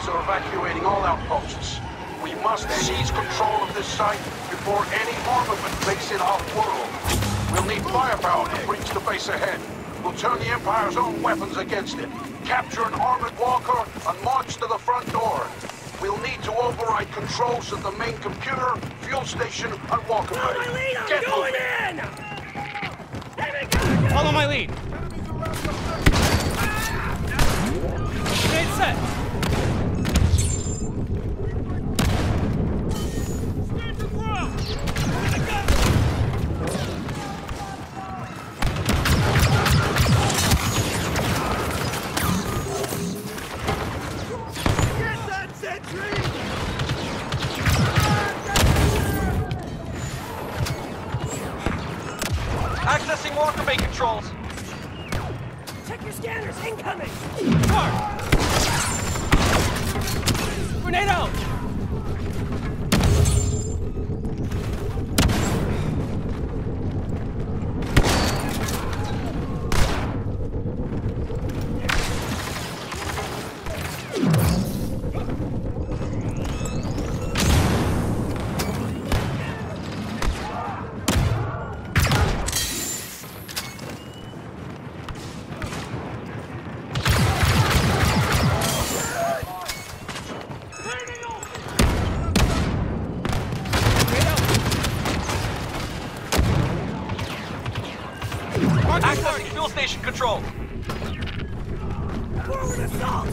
Rebels are evacuating all outposts. We must seize control of this site before any armament makes it off-world. We'll need firepower to breach the base ahead. We'll turn the Empire's own weapons against it. Capture an armored walker and march to the front door. We'll need to override controls of the main computer, fuel station, and walker bay. Follow my lead! I'm Get going moving. in! Follow my lead! Grenade set! Stand your ground! Get that sentry! Accessing walker bay controls! Check your scanners! Incoming! Car! Grenade out! Accessing fuel station control! Forward assault!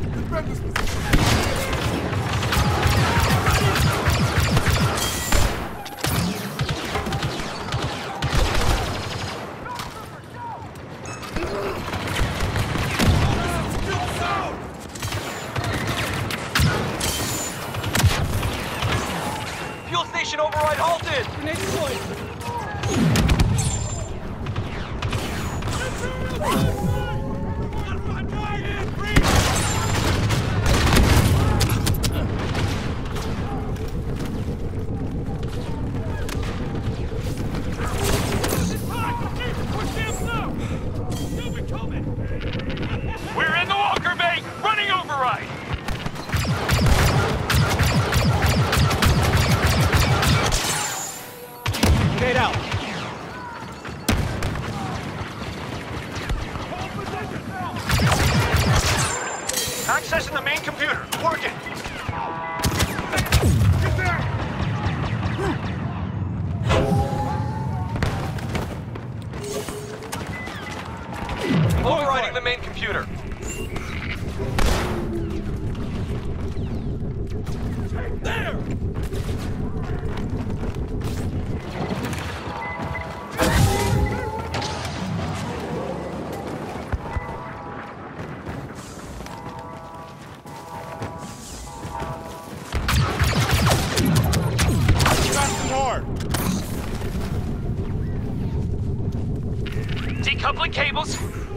Fuel station override halted! Grenade deployed! We're in the walker bay! Running override! Grenade out! Accessing the main computer. Working. Get there! Overriding the main computer. There! Decoupling cables.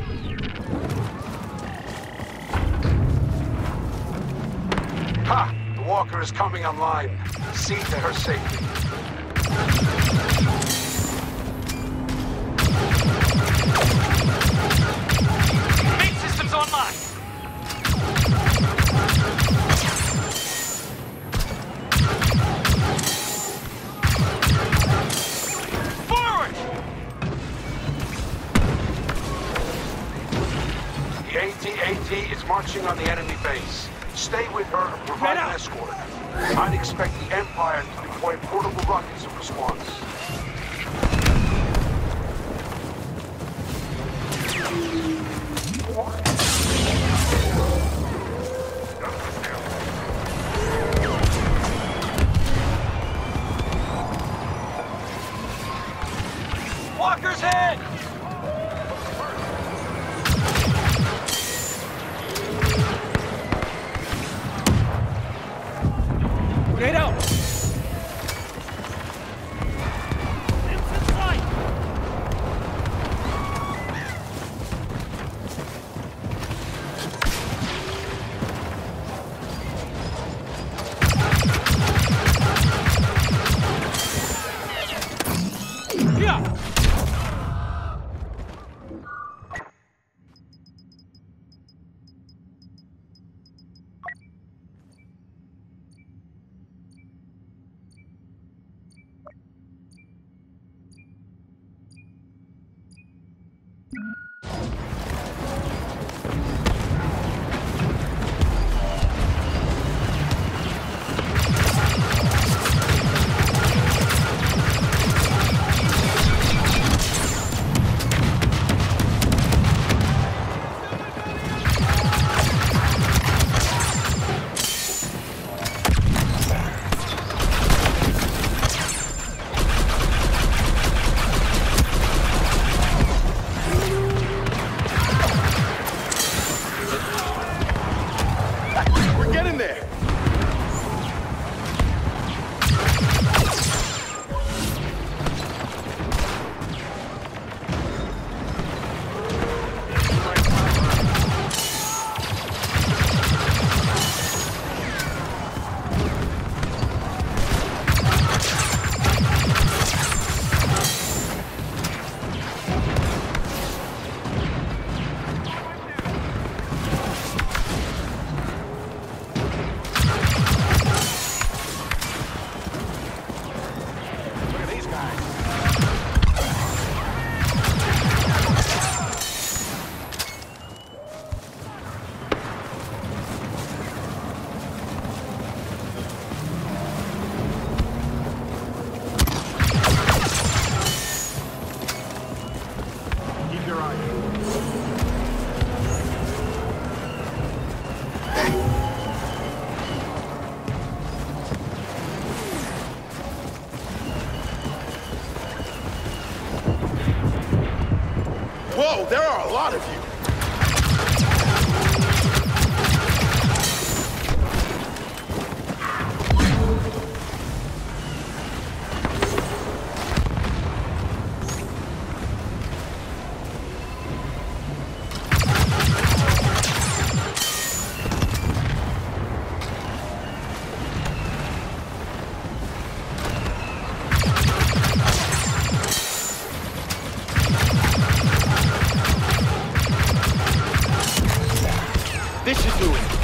Ha! The walker is coming online. See to her safety. Main systems online. Forward! The AT-AT is marching on the enemy base. Stay with her and provide an escort. I'd expect the Empire to deploy portable rockets in response. Walker's head! Grenade out! Instant sight! Yeah! Whoa, there are a lot of you. This should do it.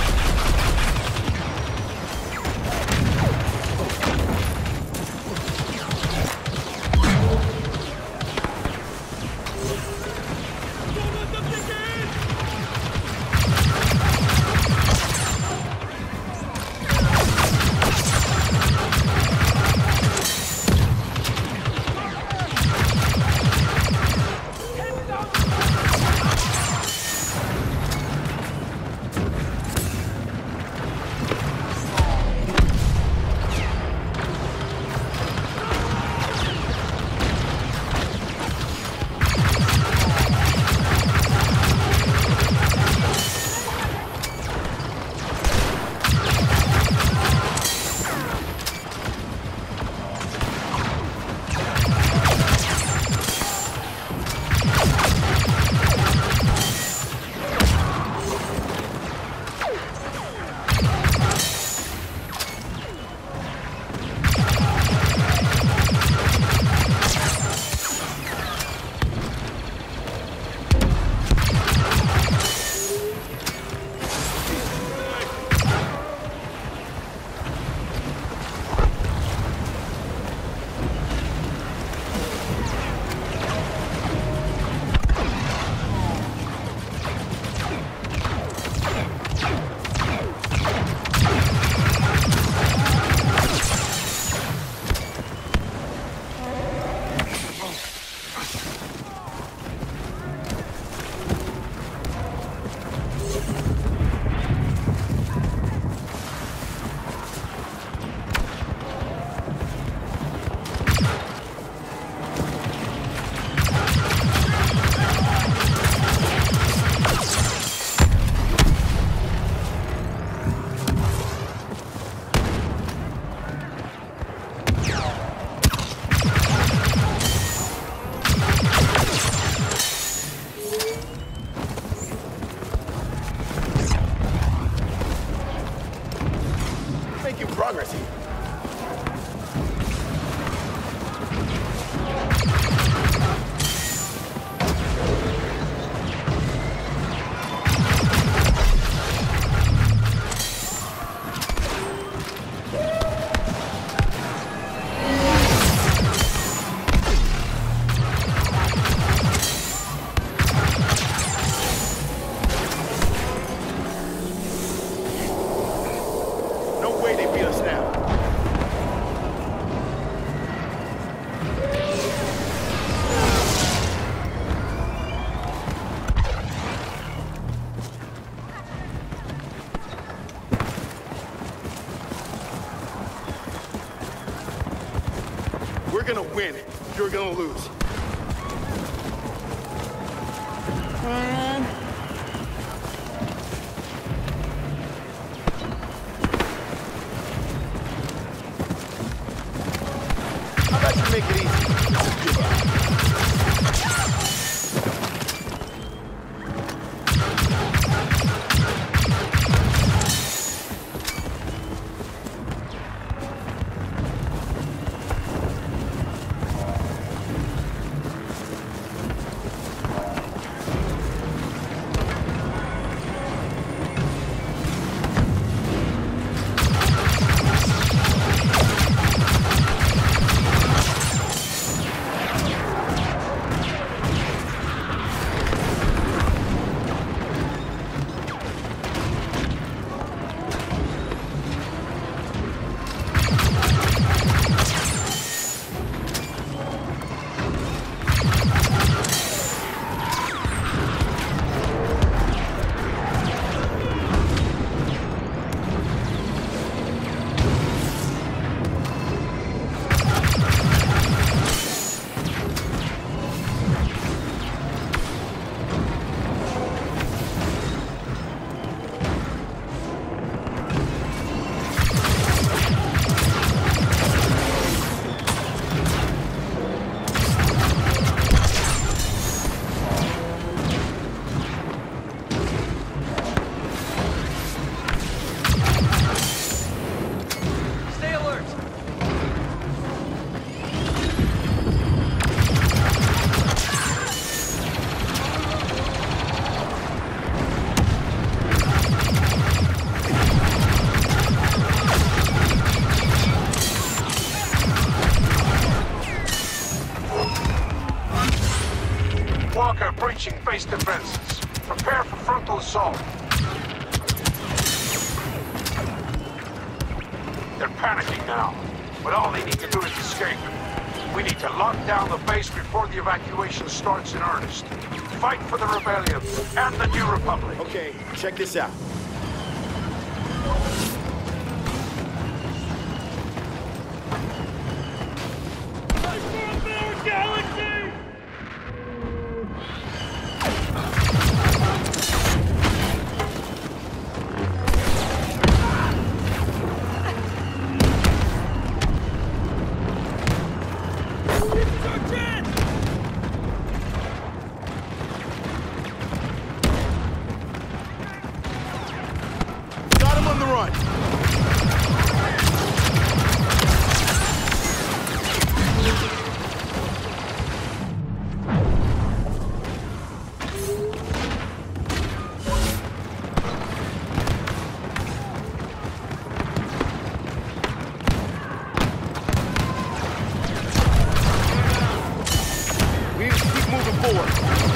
Making progress here. No way they beat us now. We're gonna win. You're gonna lose. How about you make it easy? Don't give up. panicking now, but all they need to do is escape. We need to lock down the base before the evacuation starts in earnest. Fight for the rebellion and the New Republic. Okay, check this out. Got him on the run. We need to keep moving forward.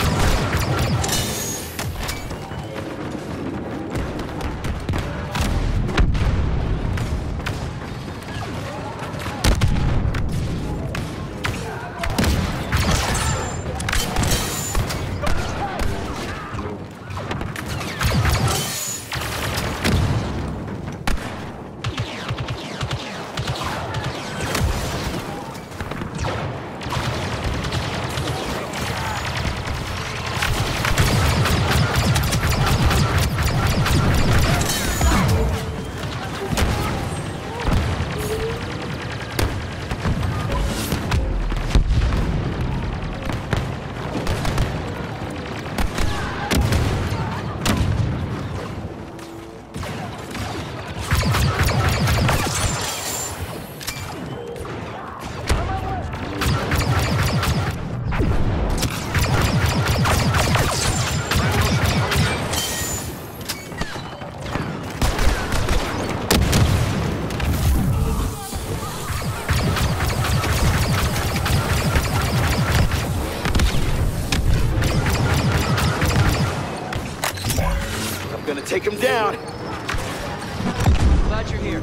Gonna take him down. Glad you're here.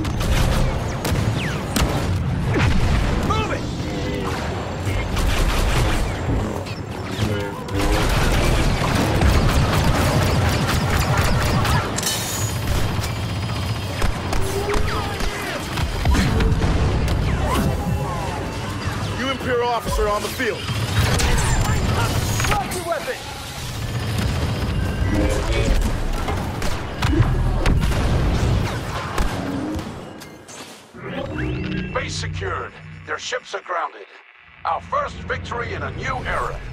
Move it! You Imperial officer on the field. Drop your weapon! Base secured. Their ships are grounded. Our first victory in a new era.